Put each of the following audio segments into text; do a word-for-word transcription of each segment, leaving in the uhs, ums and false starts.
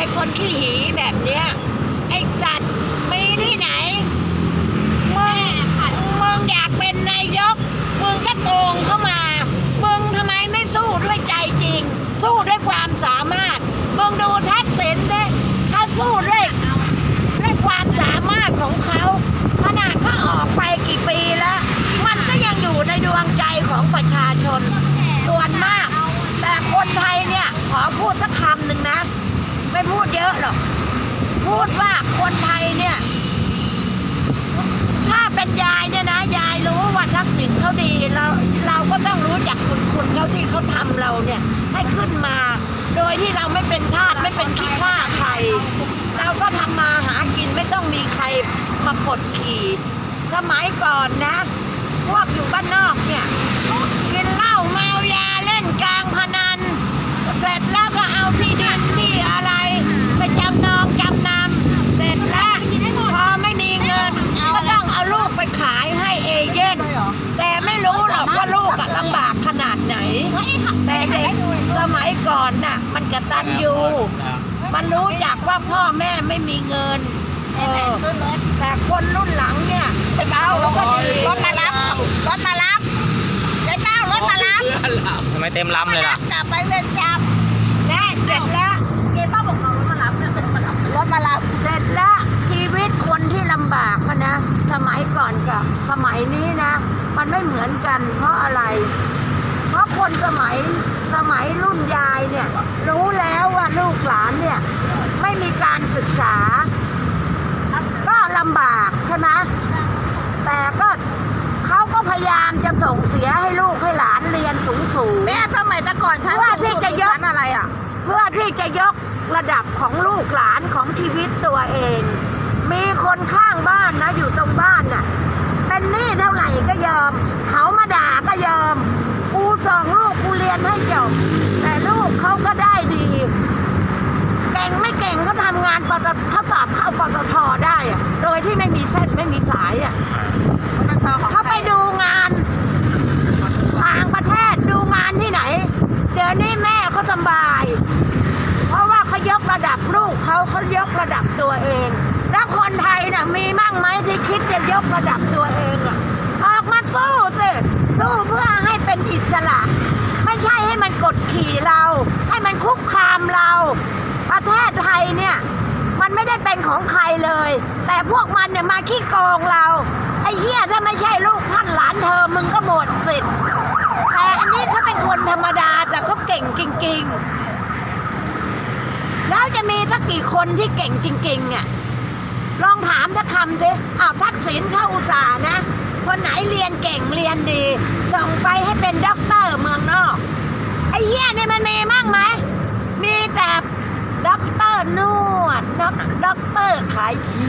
อ้คนขี้หีแบบเนี้ยไอ้สัตว์มีที่ไหนมึงมึงอยากเป็นนายกมึงก็โกงเข้ามามึงทำไมไม่สู้ด้วยใจจริงสู้ด้วยความสามารถมึงดูทักษิณดิถ้าสู้ด้วยด้วยความสามารถของเขาขณะเขาออกไปกี่ปีแล้วมันก็ยังอยู่ในดวงใจของประชาชนส่วนมากแต่คนไทยเนี่ยขอพูดสักคำหนึ่งนะไม่พูดเยอะหรอกพูดว่าคนไทยเนี่ยถ้าเป็นยายเนี่ยนะยายรู้ว่าทักษิณเขาดีเราเราก็ต้องรู้จักคุณคุณเขาที่เขาทำเราเนี่ยให้ขึ้นมาโดยที่เราไม่เป็นทาสไม่เป็นขี้ข้าใครเราก็ทำมาหากินไม่ต้องมีใครมากดขี่สมัยก่อนนะพวกอยู่บ้านนอกเนี่ยกินเหล้าเมายาเล่นกลางพนันเสร็จแล้วก็เอาที่ดินที่อะไรไปจำนองจำนำเสร็จแล้วพอไม่มีเงินก็ต้องเอาลูกไปขายให้เอเย่นแต่ไม่รู้หรอกว่าลูกลำบากขนาดไหนแต่เด็กสมัยก่อนน่ะมันกตัญญูมันรู้จักว่าพ่อแม่ไม่มีเงินเออแต่คนรุ่นหลังเนี่ยไอ้เป้ารถมารับรถมารับไอ้เป้ารถมารับทำไมเต็มลำเลยล่ะกลับไปเรือนจำและเสร็จแล้วไอ้เป้าบอกเรารถมารับเนี่ยเป็นมารับรถมารับเสร็จแล้วชีวิตคนที่ลำบากนะสมัยก่อนกับสมัยนี้นะมันไม่เหมือนกันเพราะอะไรเพราะคนสมัยสมัยรุ่นยายเนี่ยรู้แล้วว่าลูกหลานเนี่ยไม่มีการศึกษาก็ลำบากใช่ไหมแต่ก็เขาก็พยายามจะส่งเสียให้ลูกให้หลานเรียนสูงสูงแม่สมัยแต่ก่อนชั้นสูงสุดคือชั้นอะไรอ่ะเพื่อที่จะยกระดับของลูกหลานของชีวิตตัวเองมีคนข้างบ้านนะอยู่ตรงบ้านน่ะเป็นหนี้เท่าไหร่ก็ยอมเขามาด่าก็ยอมกูส่งลูกกูเรียนให้จบแต่ลูกเขาก็ได้ดีเก่งไม่เก่งเขาทำงานปตเขาสอบเข้าปตทได้อะโดยที่ไม่มีเส้นไม่มีสายอ่ะเขาไปดูงานต่างประเทศดูงานที่ไหนเดี๋ยวนี้แม่เขาสบายเพราะว่าเขายกระดับลูกเขาเขายกระดับตัวเองแล้วคนไทยน่ะมีมั่งไหมที่คิดจะยกระดับตัวเองอ่ะออกมาสู้สิสู้เพื่อให้เป็นอิสระไม่ใช่ให้มันกดขี่เราให้มันคุกคามเราประเทศไทยเนี่ยมันไม่ได้เป็นของใครเลยแต่พวกมันเนี่ยมาขี้โกงเราไอ้เหี้ยถ้าไม่ใช่ลูกท่านหลานเธอมึงก็หมดสิทธิ์แต่อันนี้เขาเป็นคนธรรมดาแต่เขาเก่งจริงๆแล้วจะมีสักกี่คนที่เก่งจริงๆอ่ะลองถามสักคำสิอ้าวทักษิณเข้าอุตสาห์นะคนไหนเรียนเก่งเรียนดีส่งไปให้เป็นด็อกเตอร์เมืองนอกไอ้เหี้ยนี่มันมีมั่งไหมมีแต่ด็อกเตอร์นวดด็อกด็อกเตอร์ขายหี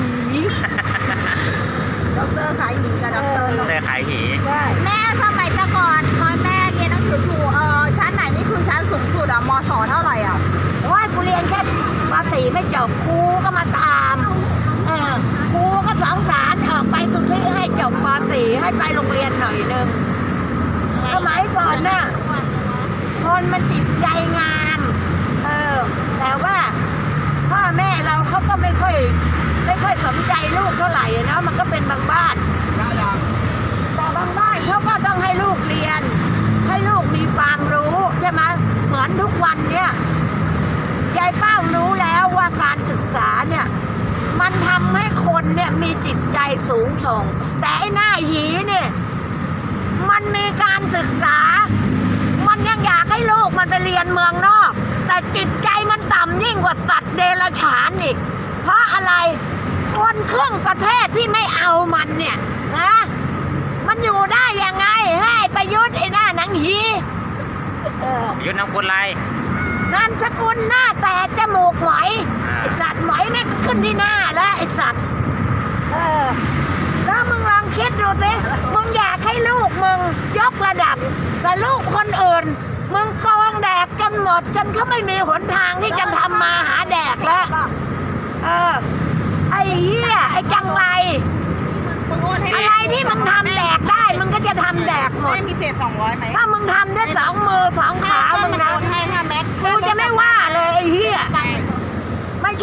ด็อกเตอร์ขายหีกับด็อกเตอร์ด็อกเตอร์ขายหีแม่สมัยแต่ก่อนตอนแม่เรียนหนังสืออยู่เออชั้นไหนนี่คือชั้นสูงสุดอะมศเท่าไหร่อ่ะว่ากูเรียนแค่ป.สี่ไม่จบครูก็มาตามเออครูก็สงสารออกไปทุกที่ให้จบป.สี่ให้ไปโรงเรียนหน่อยนึงสมัยก่อนน่ะคนมันจิตใจงามเออแต่ว่าพ่อแม่เราเขาก็ไม่ค่อยไม่ค่อยสนใจลูกเท่าไหร่เนาะมันก็เป็นบางบ้านแต่บางบ้านเขาก็ต้องให้ลูกเรียนให้ลูกมีความรู้ใช่ไหมเหมือนทุกวันเนี่ยยายเป้ารู้แล้วว่าการศึกษาเนี่ยมันทำให้คนเนี่ยมีจิตใจสูงส่งแต่ไอ้หน้าหีเนี่ยมันมีการศึกษามันยังอยากให้ลูกมันไปเรียนเมืองนอกแต่จิตใจมันต่ำยิ่งกว่าสัตว์เดรัจฉานอีกเพราะอะไรคนครึ่งประเทศที่ไม่เอามันเนี่ยนะมันอยู่ได้ยังไงให้ประยุทธ์ไอ้หน้าหนังหีประยุทธ์นามสกุลอะไรนามสกุลหน้าแต่จมูกหมอยไอ้สัตว์หมอยแม่งขึ้นที่หน้าแล้วไอ้สัตว์เออแล้วมึงลองคิดดูสิมึงอยากให้ลูกมึงยกระดับแต่ลูกคนอื่นมึงกองแดกจนหมดจนเขาไม่มีหนทางที่จะทำมาหาแดกแล้วเออไอ้เหี้ยไอ้จังไรอะไรที่มึงทำแดกได้มึงก็จะทำแดกหมดมีเศษสองร้อยไหมถ้ามึงทำได้สองมือสองขามึงนะกูจะไม่ว่าเลยไอ้เหี้ยไม่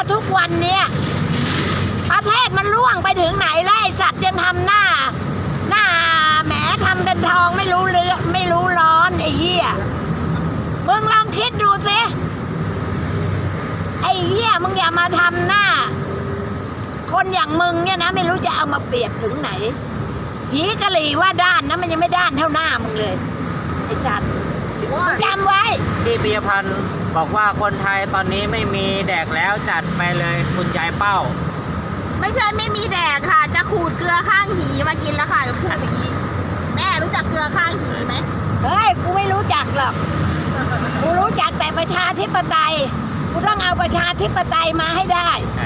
ทุกวันเนี้ยประเทศมันล่วงไปถึงไหนแล้วไอสัตว์ยังทำหน้า หน้าแหมทำเป็นทองไม่รู้เรื่องไม่รู้ร้อนไอ้เหี้ยมึงลองคิดดูสิไอ้เหี้ยมึงอย่ามาทำหน้า คนอย่างมึงเนี่ยนะไม่รู้จะเอามาเปรียบถึงไหนผีกะหรี่ว่าด้านนะมันยังไม่ด้านเท่าหน้ามึงเลยไอ้จัดจำไว้ที่ปิยพันธ์บอกว่าคนไทยตอนนี้ไม่มีแดกแล้วจัดไปเลยคุณยายเป้าไม่ใช่ไม่มีแดกค่ะ จะขูดเกลือข้างหีมากินแล้วค่ะจะพูดอย่างนี้แม่รู้จักเกลือข้างหีไหมเฮ้ยกูไม่รู้จักหรอกกูรู้จักแต่ประชาธิปไตยกูต้องเอาประชาธิปไตยมาให้ได้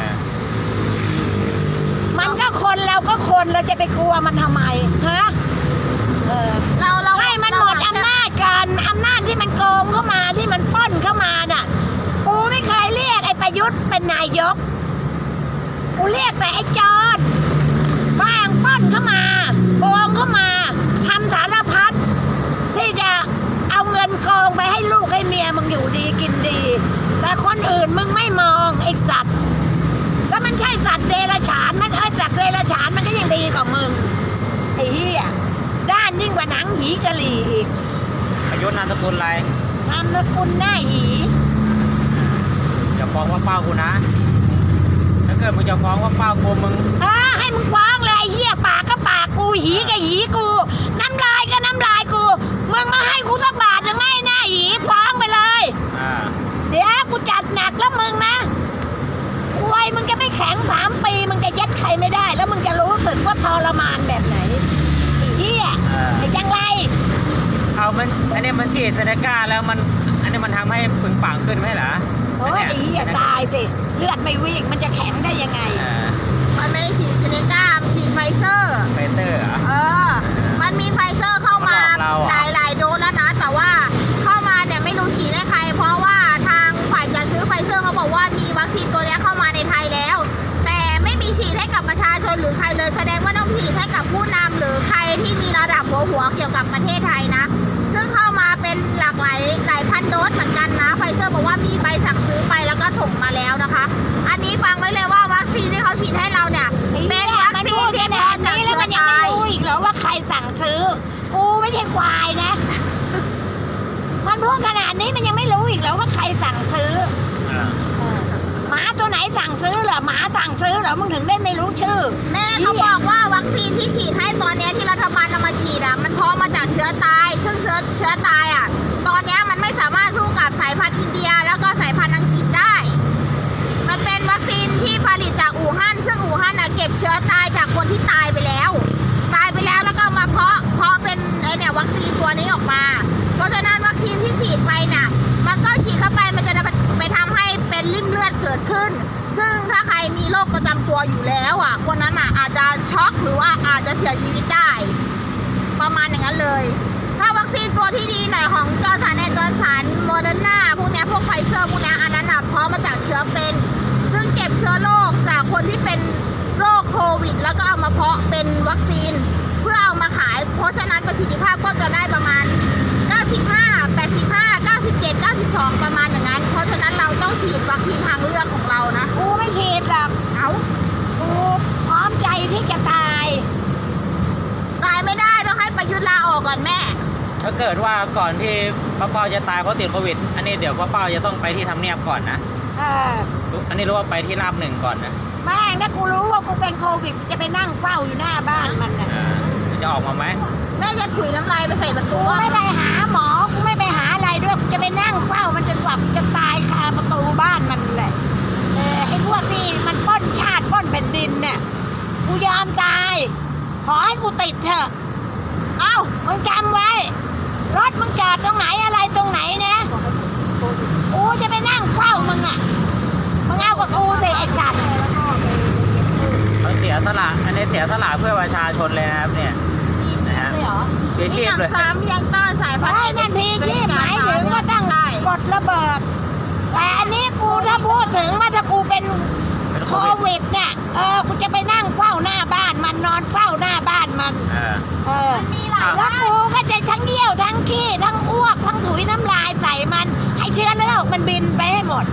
มันก็คนเราก็คนเราจะไปกลัวมันทำไมฮะเออเราเราให้มันหมดอำนาจกันอำนาจที่มันโกงเข้ามาที่มันปล้นเข้ามาน่ะกูไม่เคยเรียกไอ้ประยุทธ์เป็นนายกกูเรียกแต่ไอ้จอนบ้างปล้นเข้ามาโกงเข้ามาทำสารพัดที่จะเอาเงินโกงไปให้ลูกให้เมียมึงอยู่ดีกินดีแต่คนอื่นมึงไม่มองไอ้สัตว์แล้วมันใช่สัตว์เดรัจฉานมันเออสัตว์เดรัจฉานมันก็ยังดีกว่ามึงไอ้เหี้ยด้านยิ่งกว่าหนังหีกะหรี่อีกประยุทธ์นามสกุลอะไรนามสกุลหน้าหีอย่าฟ้องว่าเป้ากูนะ ถ้าเกิดมึงจะฟ้องว่าเป้ากูมึงเออให้มึงฟ้องเลยไอ้เหี้ยปากก็ปากกูหีก็หีกูน้ำลายก็น้ำลายกูมึงมาให้กูสักบาทหรือไม่หน้าหีฟ้องไปเลยอ่าเดี๋ยวกูจัดหนักแล้วมึงนะควยมึงจะไม่แข็งสามปีมึงจะยัดใครไม่ได้ แล้วมึงจะรู้สึกว่าทรมานแบบไหนไอ้เหี้ยไอ้จังไรเอามันอันนี้มันฉีดเซเนก้าแล้วมันอันนี้มันทำให้ปึงปังขึ้นไหมเหรอโอ้ยไอ้เหี้ยตายสิเลือดไม่วิ่งมันจะแข็งได้ยังไงอ่ามันไม่ได้ฉีดซิเนก้ามันฉีดไฟเซอร์ไฟเซอร์เหรอเออ มันมีไฟเซอร์เข้ามามันหลอกเราอะหลายหลายโดสแล้วนะ แต่ว่าเข้ามาเนี่ยไม่รู้ฉีดให้ใคร เพราะว่าทางฝ่ายจัดซื้อไฟเซอร์เขาบอกว่ามีวัคซีนตัวเนี้ยเข้ามาในไทยแล้ว แต่ไม่มีฉีดให้กับประชาชนหรือใครเลย แสดงว่าต้องฉีดให้กับผู้นำหรือใครที่มีระดับหัวหัวเกี่ยวกับประเทศไทยนะ ซึ่งเข้ามาเป็นหลากหลายหลายพันโดสเหมือนกันนะ ไฟเซอร์บอกว่ามีใบสั่งซื้อไปแล้วก็ส่งมาแล้วนะคะ อันนี้ฟังไว้เลยว่าวัคซีนที่เขาฉีดให้เราเนี่ย เป็นวัคซีนที่พร้อมจากนี้เชื้แล้วอมันยังตาไม่ยรู้อีกเหรอว่าใครสั่งซื้อ กูไม่ใช่ควายนะ มันพูดขนาดนี้มันยังไม่รู้อีกเหรอว่าใครสั่งซื้ออ่าหมาตัวไหนสั่งซื้อเหรอหมาสั่งซื้อเหรอมึงถึงได้ไม่รู้ชื่อแม่เขาบอกว่าวัคซีนที่ฉีดให้ตอนเนี้ยที่รัฐบาลนำมาฉีดอ่ะมันพร้อมมาจากเชื้อตาย ซึ่งเชื้อเชื้อตายอ่ะตอนเนี้ยมันไม่สามารถสู้กับสายพันธุ์อินเดียแล้วก็สายพันธุ์อังกฤษได้ มันเป็นวัคซีนที่ผลิตจากอู่ฮั่นซึ่งอู่ฮั่นอ่ะเก็บเชื้อตายจากคนที่ตายไปแล้ว ตายไปแล้วแล้วก็มาเพาะเพาะเป็นไอเนี่ยวัคซีนตัวนี้ออกมา เพราะฉะนั้นวัคซีนที่ฉีดไปน่ะมันก็ฉีดเข้าไปมันจะไปทำให้เป็นริ่มเลือดเกิดขึ้น ซึ่งถ้าใครมีโรคประจำตัวอยู่แล้วอ่ะคนนั้นอ่ะอาจจะช็อกหรือว่าอาจจะเสียชีวิตได้ ประมาณอย่างนั้นเลย ถ้าวัคซีนตัวที่ดีหน่อยของจอร์นสันแอนด์จอร์นสันโมเดอร์นาพวกเนี้ยพวกไฟเซอร์พวกเนี้ยอันนั้นอ่ะเพราะมาจากเชื้อเป็น ซึ่งเก็บเชื้อโรคจากคนที่เป็นโรคโควิด แล้วก็เอามาเพาะเป็นวัคซีน เพื่อเอามาขาย เพราะฉะนั้นประสิทธิภาพก็จะได้ประมาณ เก้าสิบห้า แปดสิบห้า เก้าสิบเจ็ด เก้าสิบสอง ประมาณอย่างนั้น เพราะฉะนั้นเราต้องฉีดวัคซีนทางเลือกของเรานะกูไม่ฉีดหรอกเอากูพร้อมใจที่จะตายตายไม่ได้ต้องให้ประยุทธ์ลาออกก่อนแม่ถ้าเกิดว่าก่อนที่ป้าเป้าจะตายเพราะติดโควิด อันนี้เดี๋ยวป้าเป้าจะต้องไปที่ทำเนียบก่อนนะเออรู้อันนี้รู้ว่าไปที่ราบหนึ่งก่อนนะแม่งถ้ากูรู้ว่ากูเป็นโควิดจะไปนั่งเฝ้าอยู่หน้าบ้านมันน่ะอ่าจะออกมาไหมแม่จะถุยน้ำลายไปใส่ประตูกูไม่ไปหาหมอ กูไม่ไปหาอะไรด้วย กูจะไปนั่งเฝ้ามันจนกว่ากูจะตายคาประตูบ้านมันแหละ เออไอ้พวกนี้มันปล้นชาติปล้นแผ่นดินเนี่ย กูยอมตาย ขอให้กูติดเถอะ เอ้า มึงจำไว้ รถมึงจอดตรงไหนอะไรตรงไหนนะ กูจะไปนั่งเฝ้ามึงอ่ะ มึงเอากับกูสิไอ้สัตว์เขาเสียสละ อันนี้เสียสละเพื่อประชาชนเลยนะครับเนี่ยนะฮะเสียชีพเลยสามยังต้านสายพันธุ์ไอ้นั่นพีชีพหมายถึงว่าตั้งใช่กดระเบิด แต่อันนี้กูถ้าพูดถึงว่าถ้ากูเป็นเป็นโคโควิดวิดเนี่ยเออกูจะไปนั่งเฝ้าหน้าบ้านมันนอนเฝ้าหน้าบ้านมันเออเออมีหลายแล้วกูก็จะทั้งเยี่ยวทั้งขี้ทั้งอ้วกทั้งถุยน้ำลายใส่มัน ให้เชื้อโรคมันบินไปให้หมด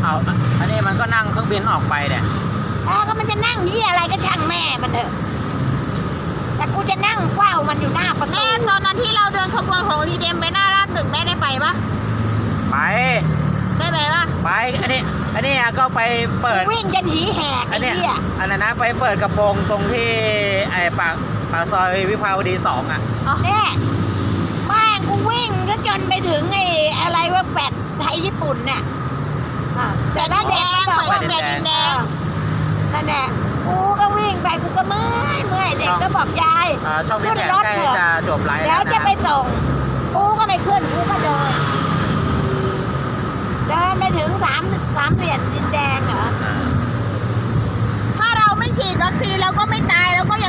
เอาอันนี้มันก็นั่งเครื่องบินออกไปเนี่ยเออก็มันจะนั่งนี่อะไรก็ช่างแม่มันเถอะแต่กูจะนั่งเฝ้ามันอยู่หน้าประตูแม่ตอนนั้นที่เราเดินขบวนของรีเดมไปหน้าราบหนึ่งแม่ได้ไปปะไปได้ไปปะไปอันนี้อันนี้ก็ไปเปิดวิ่งจะหนีแหกอัไอ้นเนี้ยเหี้ยอันนั้นนะไปเปิดกระโปรงตรงที่ไอ้ปากปากซอยวิภาวดีสองอ่ะเนี่ยแม่งกูวิ่งแล้วจนไปถึงไอ้อะไรว่าแฟดไทยญี่ปุ่นเนี่ยอ่ะแฟแต่ดถ้าดินเด็แดกงมันบอกไฟว่าแฟดดินแดงนั่นแหละกูก็วิ่งไปกูก็เมื่อยเมื่อยเด็กก็บอกยายอ่าช่องนี้ขึ้นแต่รถใกล้เถอะจะจบไลฟ์เดี๋แล้ยววจะนะไปส่งกูก็ไม่ขึ้นกูก็เดินเดินไปถึงสามสามเหลี่ยมดินแดงเหรออ่าถ้าเราไม่ฉีดวัคซีนเราก็ไม่ตายเราก็